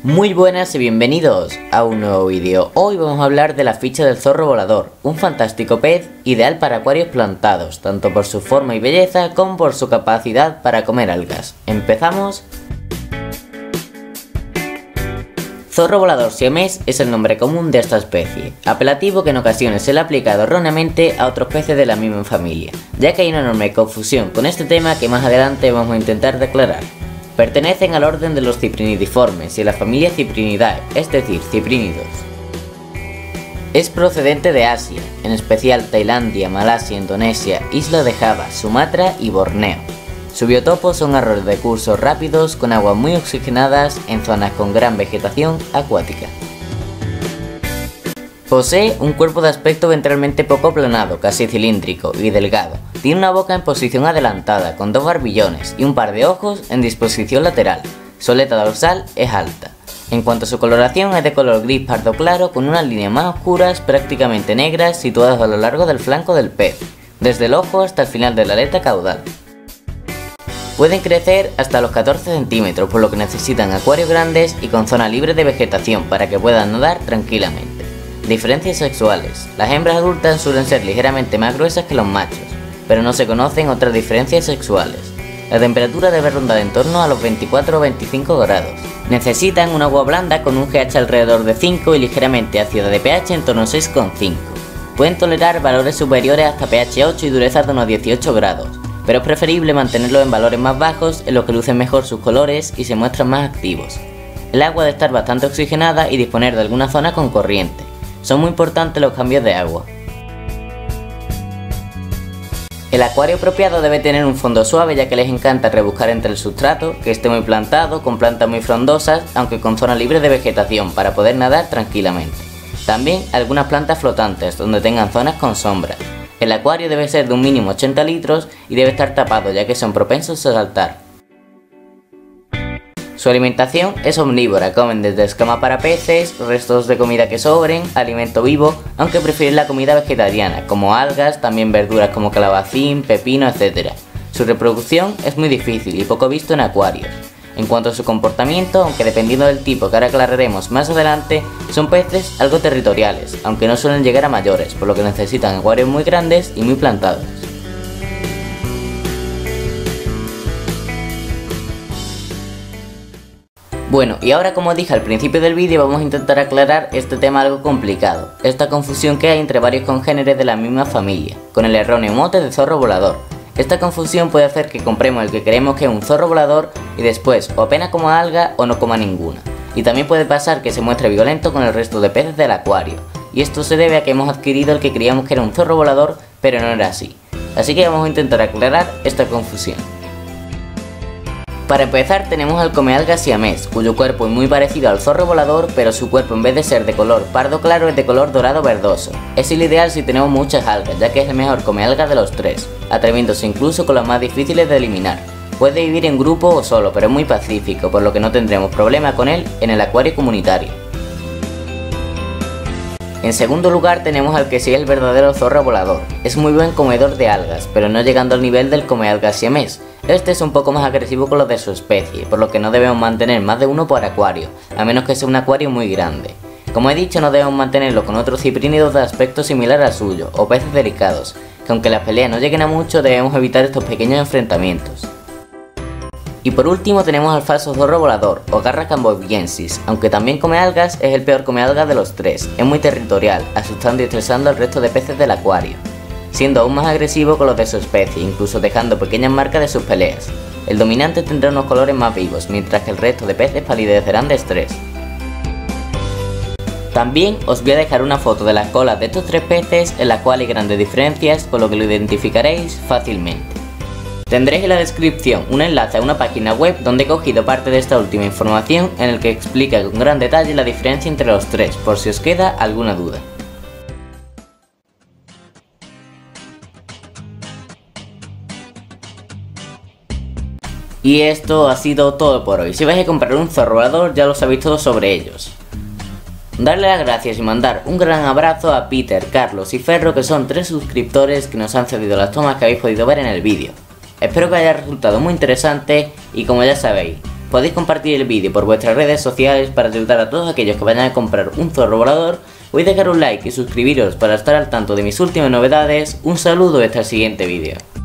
Muy buenas y bienvenidos a un nuevo vídeo. Hoy vamos a hablar de la ficha del zorro volador, un fantástico pez ideal para acuarios plantados, tanto por su forma y belleza como por su capacidad para comer algas. ¿Empezamos? Zorro volador siamés es el nombre común de esta especie, apelativo que en ocasiones se le ha aplicado erróneamente a otros peces de la misma familia, ya que hay una enorme confusión con este tema que más adelante vamos a intentar declarar. Pertenecen al orden de los ciprinidiformes y a la familia Cyprinidae, es decir, ciprínidos. Es procedente de Asia, en especial Tailandia, Malasia, Indonesia, Isla de Java, Sumatra y Borneo. Su biotopo son arroyos de cursos rápidos con aguas muy oxigenadas en zonas con gran vegetación acuática. Posee un cuerpo de aspecto ventralmente poco aplanado, casi cilíndrico y delgado. Tiene una boca en posición adelantada, con dos barbillones y un par de ojos en disposición lateral. Su aleta dorsal es alta. En cuanto a su coloración, es de color gris pardo claro con unas líneas más oscuras, prácticamente negras, situadas a lo largo del flanco del pez, desde el ojo hasta el final de la aleta caudal. Pueden crecer hasta los 14 centímetros, por lo que necesitan acuarios grandes y con zona libre de vegetación para que puedan nadar tranquilamente. Diferencias sexuales. Las hembras adultas suelen ser ligeramente más gruesas que los machos, pero no se conocen otras diferencias sexuales. La temperatura debe rondar en torno a los 24 o 25 grados. Necesitan un agua blanda con un pH alrededor de 5 y ligeramente ácida de pH en torno a 6,5. Pueden tolerar valores superiores hasta pH 8 y dureza de unos 18 grados, pero es preferible mantenerlos en valores más bajos en los que lucen mejor sus colores y se muestran más activos. El agua debe estar bastante oxigenada y disponer de alguna zona con corriente. Son muy importantes los cambios de agua. El acuario apropiado debe tener un fondo suave, ya que les encanta rebuscar entre el sustrato, que esté muy plantado, con plantas muy frondosas, aunque con zona libre de vegetación para poder nadar tranquilamente. También algunas plantas flotantes, donde tengan zonas con sombra. El acuario debe ser de un mínimo 80 litros y debe estar tapado, ya que son propensos a saltar. Su alimentación es omnívora, comen desde escama para peces, restos de comida que sobren, alimento vivo, aunque prefieren la comida vegetariana, como algas, también verduras como calabacín, pepino, etc. Su reproducción es muy difícil y poco visto en acuarios. En cuanto a su comportamiento, aunque dependiendo del tipo que ahora aclararemos más adelante, son peces algo territoriales, aunque no suelen llegar a mayores, por lo que necesitan acuarios muy grandes y muy plantados. Bueno, y ahora, como dije al principio del vídeo, vamos a intentar aclarar este tema algo complicado, esta confusión que hay entre varios congéneres de la misma familia, con el erróneo mote de zorro volador. Esta confusión puede hacer que compremos el que creemos que es un zorro volador y después o apenas coma alga o no coma ninguna. Y también puede pasar que se muestre violento con el resto de peces del acuario, y esto se debe a que hemos adquirido el que creíamos que era un zorro volador, pero no era así. Así que vamos a intentar aclarar esta confusión. Para empezar, tenemos al comealgas siamés, cuyo cuerpo es muy parecido al zorro volador, pero su cuerpo, en vez de ser de color pardo claro, es de color dorado verdoso. Es el ideal si tenemos muchas algas, ya que es el mejor comealgas de los tres, atreviéndose incluso con las más difíciles de eliminar. Puede vivir en grupo o solo, pero es muy pacífico, por lo que no tendremos problema con él en el acuario comunitario. En segundo lugar, tenemos al que sí es el verdadero zorro volador. Es muy buen comedor de algas, pero no llegando al nivel del comealgas siamés. Este es un poco más agresivo con los de su especie, por lo que no debemos mantener más de uno por acuario, a menos que sea un acuario muy grande. Como he dicho, no debemos mantenerlo con otros ciprínidos de aspecto similar al suyo, o peces delicados, que aunque las peleas no lleguen a mucho, debemos evitar estos pequeños enfrentamientos. Y por último tenemos al falso zorro volador, o Garra cambogiensis. Aunque también come algas, es el peor comealgas de los tres. Es muy territorial, asustando y estresando al resto de peces del acuario, siendo aún más agresivo con los de su especie, incluso dejando pequeñas marcas de sus peleas. El dominante tendrá unos colores más vivos, mientras que el resto de peces palidecerán de estrés. También os voy a dejar una foto de las colas de estos tres peces, en la cual hay grandes diferencias, por lo que lo identificaréis fácilmente. Tendréis en la descripción un enlace a una página web donde he cogido parte de esta última información, en el que explica con gran detalle la diferencia entre los tres, por si os queda alguna duda. Y esto ha sido todo por hoy. Si vais a comprar un zorro volador, ya lo sabéis todo sobre ellos. Darle las gracias y mandar un gran abrazo a Peter, Carlos y Ferro, que son 3 suscriptores que nos han cedido las tomas que habéis podido ver en el vídeo. Espero que haya resultado muy interesante y, como ya sabéis, Podéis compartir el vídeo por vuestras redes sociales para ayudar a todos aquellos que vayan a comprar un zorro volador. Podéis dejar un like y suscribiros para estar al tanto de mis últimas novedades. Un saludo y hasta el siguiente vídeo.